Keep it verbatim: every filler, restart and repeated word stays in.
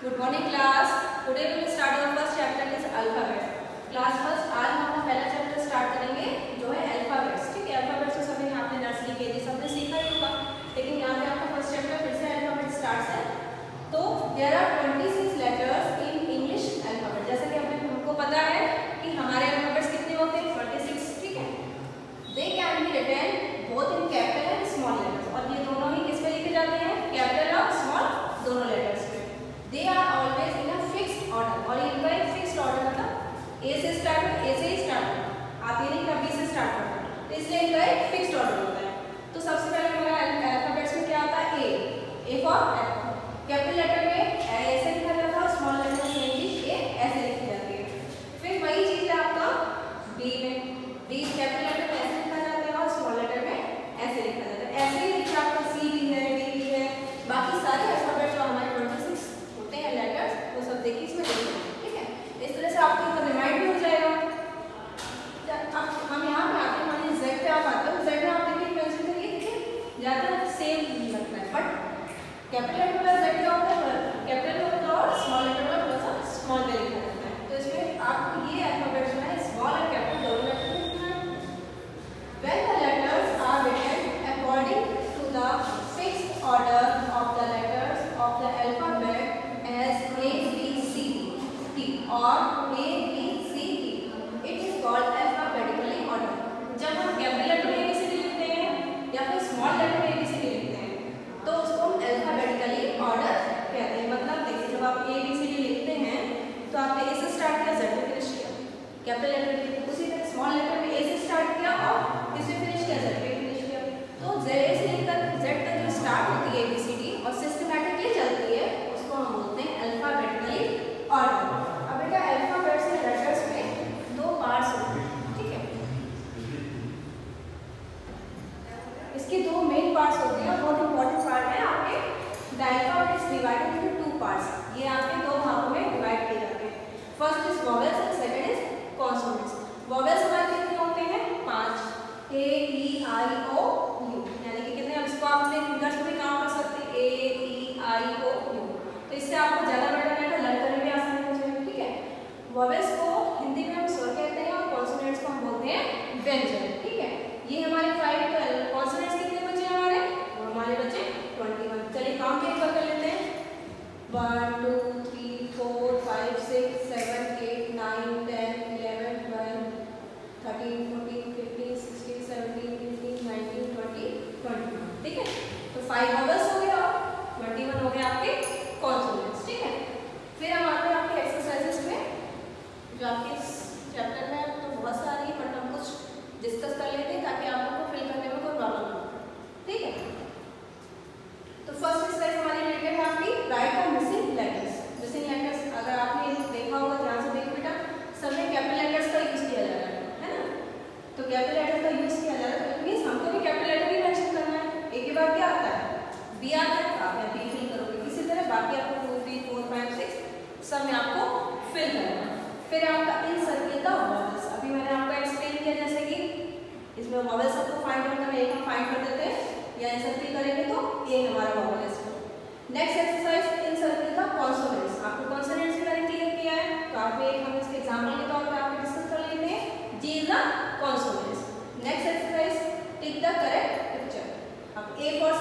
Good morning class. Today we will start our first chapter is alphabet. Class first आज हम अपना पहला chapter start करेंगे जो है अल्फाबेट्स. ठीक है, अल्फाबेट्स तो सभी आपने नर्सरी के जी सबने सीखा ही होगा, लेकिन यहाँ पे आपका फर्स्ट चैप्टर फिर से अल्फाबेट स्टार्ट है. तो there are twenty-six letters in English alphabet. जैसा कि अपने हमको पता है कि हमारे अल्फाबेट्स कितने होते हैं twenty-six. ठीक है, they can be written both in capital and small letters. और ये दोनों ही किस पे लिखे जाते हैं, कैपिटल और स्मॉल दोनों लेटर्स पे. They are always in a fixed order. और इनका एक फिक्स्ड ऑर्डर मतलब ए से स्टार्ट है, ए से ही स्टार्ट करना, आप ये नहीं कभी से स्टार्ट करना, तो इसलिए इनका एक फिक्स्ड ऑर्डर होता है. तो सबसे पहले हमारा अल्फाबेट्स में क्या आता है, A. A for apple. Capital letter में ऐसे लिखा जाता है और स्मॉल लेटर में ए ऐसे लिखी जाती है. फिर वही चीज है आपका बी में. बी कैपिटल लेटर में ऐसे लिखा जाता है और स्मॉल लेटर में ऐसे लिखा जाता है. ऐसे ही लिखा आपका सी भी है, डी भी है, बाकी सारे अल्फाबेट जो हमारे twenty-six होते हैं लेटर्स वो सब देखिए इसमें देखिए. ठीक है, इस तरह से आपको इतना रिमाइंड भी हो जाएगा. अब हम यहाँ पे आते हैं, मान लीजिए जेड पे आप आते हो, जेड में आप देखिए पेंसिल से ये देखिए ज़्यादा सेम लगता है, बट कैपिटल लेटर वाला जेड क्या होता है, कैपिटल वाला और स्मॉल लेटर वाला थोड़ा सा स्मॉल में लिखा जाता है. तो इसमें आपको ये अल्फाबेट्स में स्मॉल और कैपिटल दोनों लेटर लिखना है. When the letters are written according to the fixed order of the letters of the alphabet as A, B, C, D or A, B, C, D, it is called alphabetically order. जब हम capital letter में A B C D लिखते हैं या फिर small letter में A B C D लिखते हैं तो उसको हम अल्फाबेटिकली ऑर्डर कहते हैं. मतलब देखिए, जब आप A B C D लिखते हैं तो आपने A से स्टार्ट किया, Z पे फिनिश किया. कैपिटल लेटर में उसी तरह स्मॉल लेटर में A से स्टार्ट किया और किससे फिनिश किया, Z पे फिनिश किया. तो Z से लेकर Z तक जो स्टार्ट होती है A B C D और सिस्टमैटिकली चलती है उसको हम बोलते हैं अल्फाबेटिकली ऑर्डर. अब बेटा अल्फाबेट्स के लेटर्स में दो पार्ट्स होते हैं. ठीक है, इसके दो मेन पार्ट्स होते हैं, बहुत इंपॉर्टेंट पार्ट है आपके. The alphabet is divided into two parts. ये आपके दो भागों में डिवाइड किए जाते हैं. First is vowels and second is consonants. Vowels हमारे कितने होते हैं, पांच. ए ई आई ओ यू, यानी कि कितने, अब इसको आप अपने फिंगर्स पे भी काउंट कर सकते हैं, ए ई आई ओ यू. तो इससे आपको ज्यादा बेटर रहेगा, लर्न करने में आसानी हो जाएगी. ठीक है, वोवेल्स को हिंदी में हम स्वर कहते हैं और कॉन्सोनेंट्स को हम बोलते हैं व्यंजन. ठीक है, ये हमारे फाइव कॉन्सोनेंट्स कितने बचे हमारे, वो हमारे बचे इक्कीस. चलिए काउंट एक बार कर लेते हैं. One two three four five six seven eight nine ten eleven twelve thirteen fourteen fifteen sixteen seventeen eighteen nineteen twenty twenty one. ठीक है, तो फाइव वोवेल्स हो गए और ट्वेंटी वन हो गए आपके कॉन्सोनेंट्स. ठीक है, फिर हम आते हैं आपके एक्सरसाइजेस में जो आपके चैप्टर में तो बहुत सारी, बट हम कुछ डिस्कस कर लेते हैं ताकि आप लोग को फिल करने में कोई प्रॉब्लम ना हो. ठीक है, तो फर्स्ट एक्सरसाइज हमारी रिलेटेड है आपकी राइट और मिसिंग लेटर्स. मिसिंग लेटर्स अगर आपने देखा होगा, ध्यान से देखिए बेटा, सब में कैपिटल लेटर्स का यूज किया जा रहा है, है ना. तो कैपिटल लेटर का यूज किया जा रहा है, तो मीन्स हमको भी कैपिटल लेटर ही मेंशन करना है. एक के बाद क्या आता है, बी आता है, आप यहाँ बी फिल करोगे. इसी तरह बाकी आपको two three four five six सब में आपको फिल करना है. फिर आपका इन सर्किल का वॉवेल्स. अभी मैंने आपको एक्सप्लेन किया जैसे कि इसमें वॉवेल्स आपको फाइंड करना है, एक हम फाइंड कर देते हैं या इन सर्किल करेंगे तो ए हमारा वॉवेल है इसमें. नेक्स्ट एक्सरसाइज इन सर्किल का कॉन्सोनेंट्स. आपको कॉन्सोनेंट्स के बारे में क्लियर किया है, तो आप एक हम इसके एग्जांपल के तौर पे आपको डिस्कस कर लेते हैं. G is the consonants. Next exercise tick the correct picture. अब ए फॉर